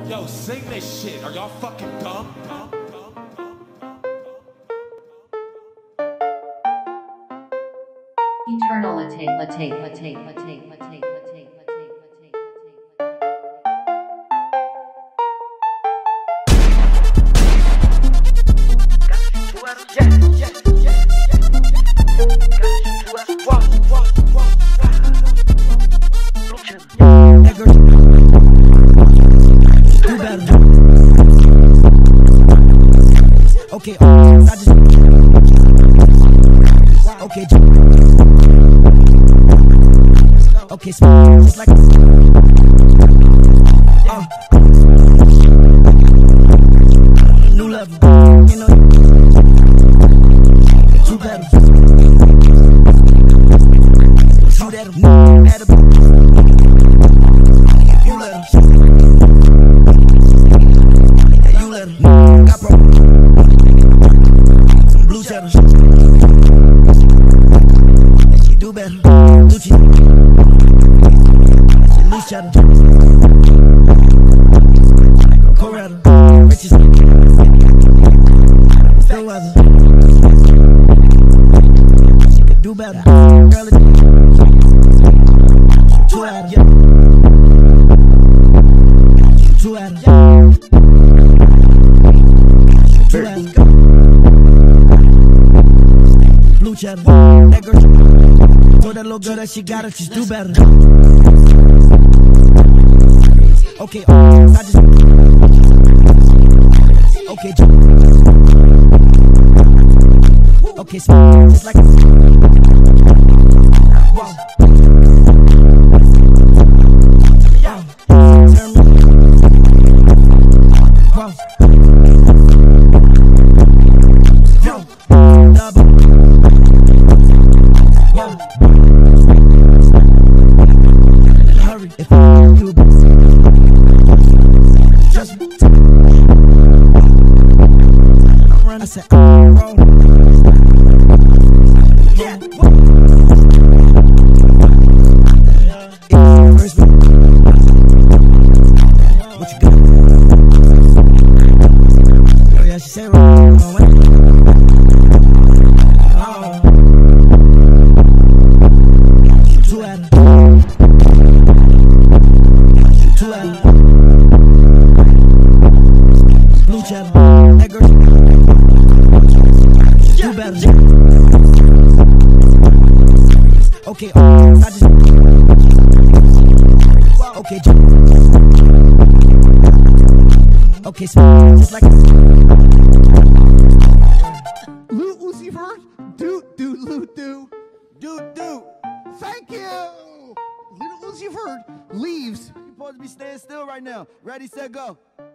Yo, sing this shit. Are y'all fucking dumb? Eternality. Okay, I just okay, okay, it's like new level, you know, two pedals, two that you let 'em, you let 'em, got blue shadows. She do better. Gucci. She loose shadows. Coretta. Riches. Still weather. She could do better. Girl, it's two at her. Two at her. Two at her. Blue cheddar, that girl told that little girl that she got it, she's do better. Okay, I just okay, okay, it's like wow. Turn me wow. Hurry if you just run. I said, roll. Yeah. First, what you got? Oh yeah, she said, roll. Two at her. Two at her. Blue cheddar. That girl. Do better. Okay, I just okay. Okay, it's like Lil Uzi Vert, do. Thank you. Lil Uzi Vert leaves. You're supposed to be staying still right now. Ready, set, go.